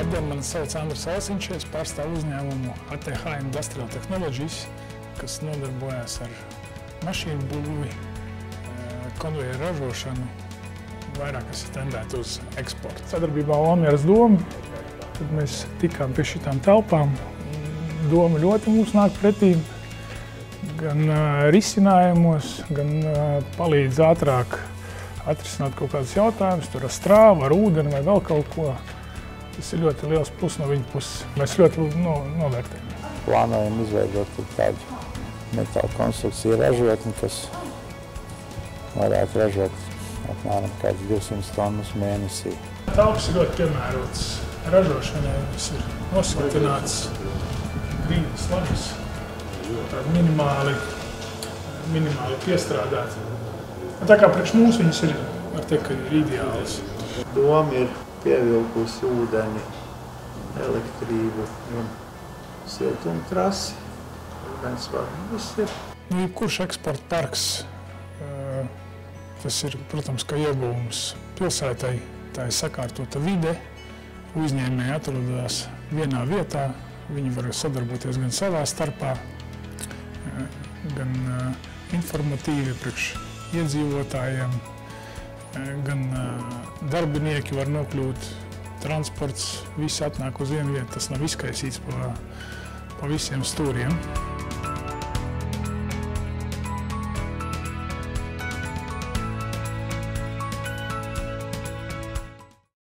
Labdien, mani sauc Andris Alsiņš, es pārstāvu uzņēmumu ATH Industrial Technologies, kas nodarbojas ar mašīnu būvi, konvejeru ražošanu, vairāk kas ir tendēti uz eksportu. Sadarbībā Valmieras doma, kad mēs tikām pie šitām telpām, doma ļoti mums nāk pretī, gan risinājumos, gan palīdz ātrāk atrisināt kaut kādus jautājumus, tur ar strāvu, ar ūdeni vai vēl kaut ko. Tas ir ļoti liels plus no viņa puses. Mēs ļoti novērtējam. Plānojam izveidot tādu metāla konstrukciju ražotni, kas varētu ražot apmēram kāds 200 tonnas mēnesī. Telpas ir ļoti piemērotas ražošanai. Tas ir nosiltināts grīdas lapas, minimāli piestrādāt. Tā kā priekš mums viņas ir, var teikt, ka ir ideāls. Doma ir pievilkusi ūdeni, elektrību un siltumtrasi. Viss ir. Jebkurš eksporta parks, tas ir, protams, ka ieguvums pilsētai, tā ir sakārtota vide, uzņēmēji atrodas vienā vietā, viņi var sadarboties gan savā starpā, gan informatīvi priekš iedzīvotājiem, gan darbinieki var nokļūt, transports, viss atnāk uz vienu vietu, tas nav izkaisīts pa visiem stūriem.